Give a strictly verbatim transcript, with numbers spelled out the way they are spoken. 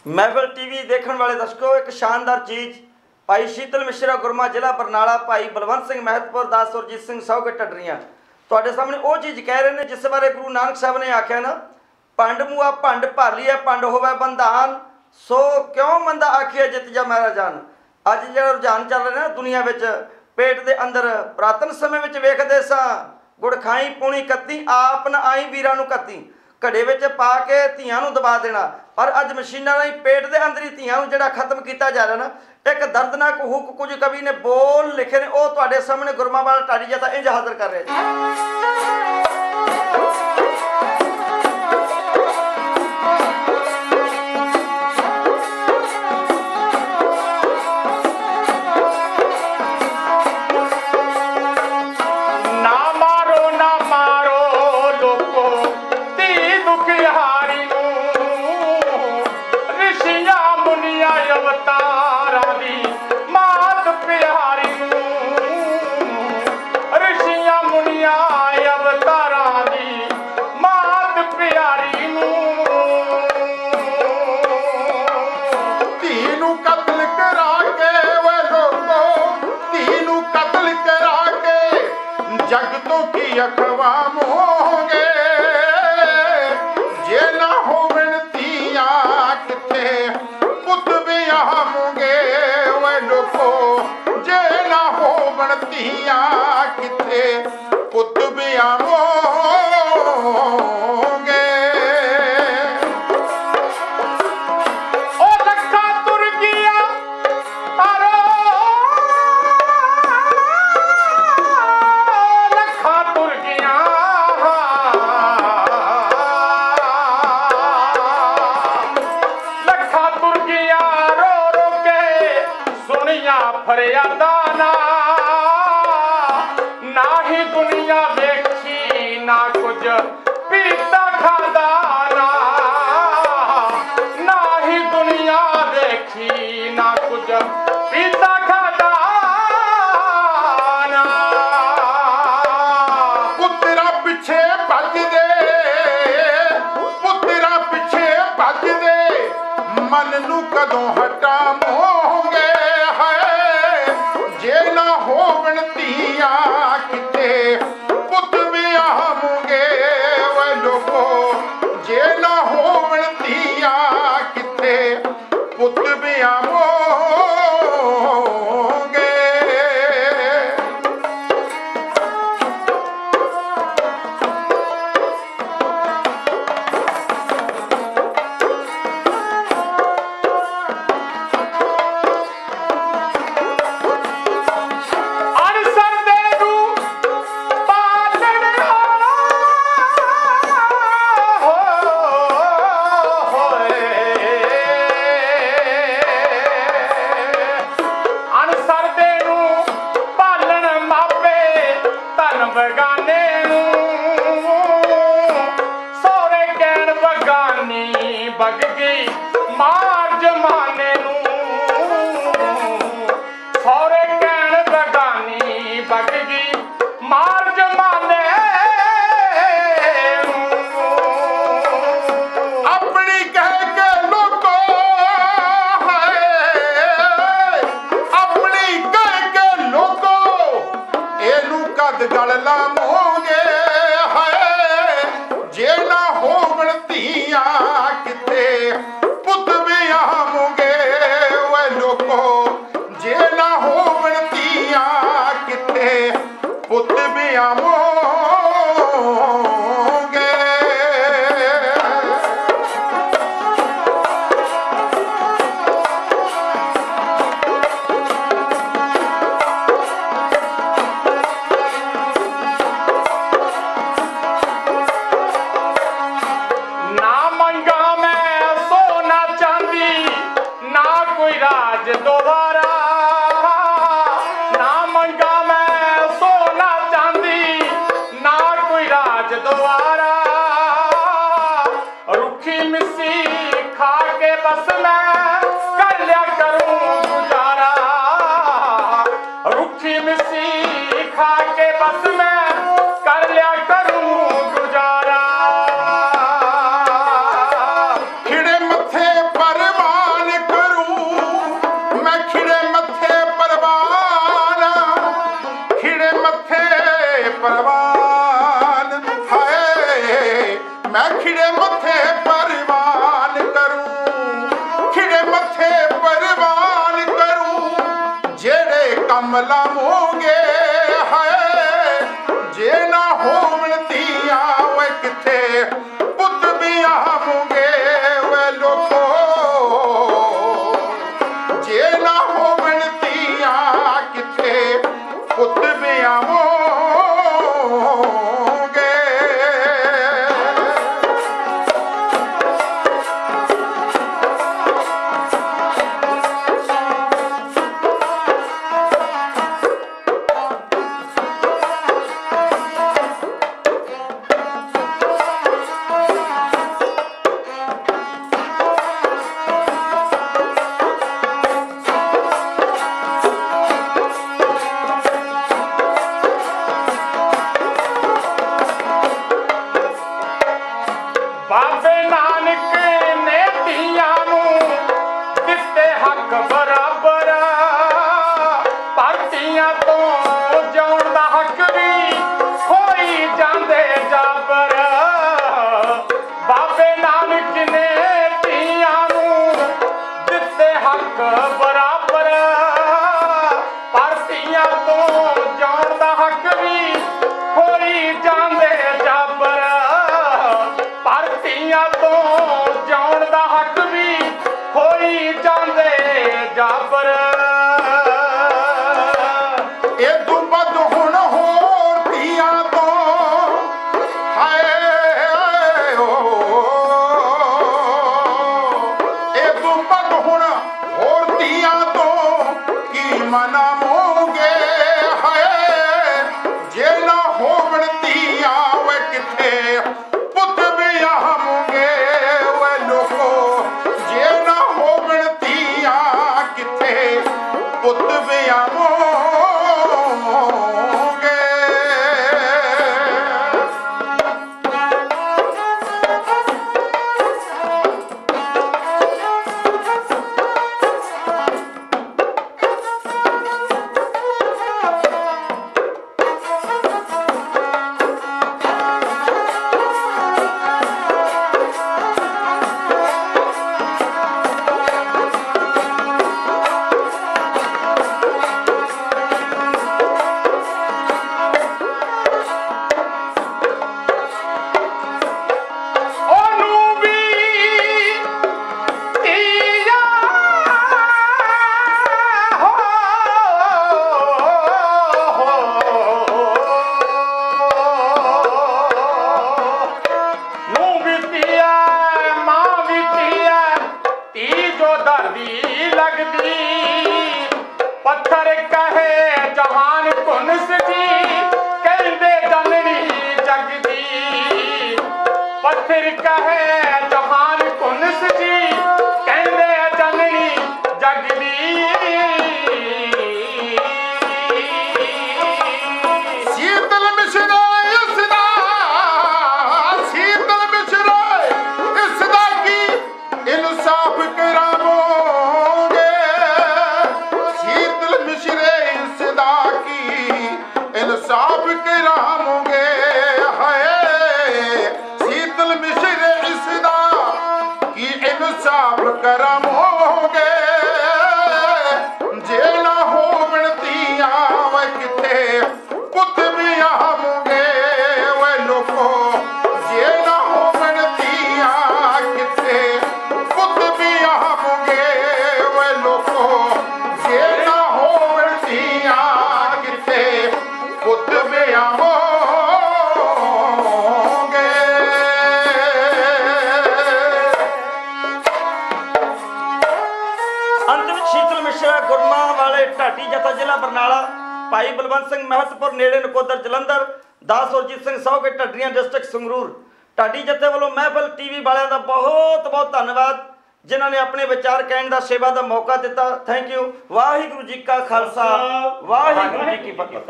महफिल टीवी देखने वाले दर्शकों, एक शानदार चीज़ भाई शीतल मिश्रा गुरमा जिला बरनाला, भाई बलवंत सिंह महतपुर दास सुरजीत सिंह साहू के टडरियाँ तुहाडे सामने वो चीज़ कह रहे हैं जिस बारे गुरु नानक साहब ने आख्या ना, पंड मुआ पंड भाली है पंड होवे बंधान, सो क्यों मंदा आखिए जित जा मेरा जान। अज जो रुझान चल रहे हैं दुनिया में, पेट के अंदर पुरातन समय में वेखदे सां गुड़ खाई पूनी कत्ती आप न आई वीरां नूं कत्ती, घड़े में पा के धीआं नूं दबा देना। पर अज मशीनां राहीं पेट के अंदर ही धीआं नूं जिहड़ा खत्म किया जा रहा ना, एक दर्दनाक हुक कुछ कवि ने बोल लिखे ने, वो तुहाडे सामने गुरमा वाला टाड़ी जाता इंज हाजिर कर रहे हैं। अखवा मोगे जे ना होवन धीआं किथे पुत विआहोगे, वे लोको जे ना होवन धीआं किथे पुत विआहोगे। ओ लखा तुर गया तारो फरियादा ना ना ही दुनिया देखी ना कुछ पीता खादा ना, ना ही दुनिया देखी ना कुछ पीता खादा ना। पुत्रा पिछे भज दे पुत्रा पिछे भज दे मन नू कदों हटा मोगे, जे ना होवन धीआं किथे पुत विआहोगे, वे लोको जे ना होवन धीआं किथे पुत विआहोगे। बग गई मार जमाने नू, सौरे कहण बगानी बग गई मार जमाने नू। अपनी कह के लोको है अपनी कह के लोको एनू कद गल लामोगे, है जे ना होवन धीआं किथे पुत विआहोगे, वे लोको जे ना होवन धीआं किथे पुत विआहोगे। राज दोबारा ना मंगा मैं सोना चांदी, ना कोई राज दोबारा, रुखी मिसी खा के बस मैं कर लिया करूं गुजारा, रुखी मिसी खा के बस मैं कर लिया करूं गुजारा। खिड़े मथे परवा ਨਾਮ ਲਾਵੋਗੇ ਹਾਏ ਜੇ ਨਾ ਹੋਵਣ ਧੀਆਂ ਓਏ ਕਿੱਥੇ ਪੁੱਤ ਵਿਆਹੋਗੇ ਓਏ ਲੋਕੋ ਜੇ ਨਾ ਹੋਵਣ ਧੀਆਂ ਕਿੱਥੇ ਪੁੱਤ ਵਿਆਹੋਗੇ। ਬਾਬੇ ਨਾਨਕ ਨੇ ਧੀਆਂ ਨੂੰ ਦਿੱਤੇ ਹੱਕ ਬਰਾਬਰ ਪਰ ਧੀਆਂ ਤੋਂ ਜਿਉਣ ਦਾ ਹੱਕ ਵੀ ਹੋਈ ਜਾਂਦੇ ਜਾਬਰ। ਬਾਬੇ ਨਾਨਕ ਨੇ ਧੀਆਂ ਨੂੰ ਦਿੱਤੇ ਹੱਕ ਬਰਾਬਰ ਪਰ ਧੀਆਂ ਤੋਂ ਜਿਉਣ ਦਾ ਹੱਕ ਵੀ ਹੋਈ ਜਾਂਦੇ ਜਾਬਰ। ਪਰ ਧੀਆਂ ਤੋਂ ਜਿਉਣ ਦਾ ਹੱਕ ਵੀ ਹੋਈ ਜਾਂਦੇ ਜਾਬਰ। ਇਦੋਂ ਵੱਧ ਹੁਣ ਹੋਰ ਧੀਆਂ ਤੋਂ ਹਾਏ ਓ ਇਦੋਂ ਵੱਧ ਹੁਣ ਹੋਰ ਧੀਆਂ ਤੋਂ ਕੀ ਮਨਾਵੋਗੇ ਹਾਏ ਜੇ ਨਾ ਹੋਵਣ ਧੀਆਂ ਓਏ ਕਿੱਥੇ ਪੁੱਤ ਵਿਆਹੋਗੇ ਓਏ ਲੋਕੋ ਜੇ ਨਾ ਹੋਵਣ ਧੀਆਂ ਕਿੱਥੇ ਪੁੱਤ ਵਿਆਹੋਗੇ। पत्थर कहे जहान कुनस जी कहते जननी जगदी। पत्थर कहे जहान कुनस जी कहते जननी जगदी। शीतल मिश्रा इसदा शीतल मिश्रा इसदा की इंसाफ करावो इंसाफ करावोगे है शीतल मिश्र इसदा की इंसाफ करावोगे जे ना होवण धीआं वे किथे पुत विआहोगे वे लोको जे ना होवण धीआं किथे पुत विआहोगे वे लोको जे ना होवण धीआं किथे पुत विआहोगे। अंत में शीतल मिश्रा गुरमा वाले ढाटी जथा जिला बरनाला भाई बलवंत सिंह महतपुर नेड़े नकोदर जलंधर दास सुरजीत सिंह साहू के ढड्डियां डिस्ट्रिक्ट संगरूर ढाटी जथे वालों महफिल टीवी वालों का बहुत बहुत धन्यवाद जिन्होंने अपने विचार कहने का सेवा का मौका दिता। Thank you. वाहिगुरू जी का खालसा वाहिगुरू जी की फतेह।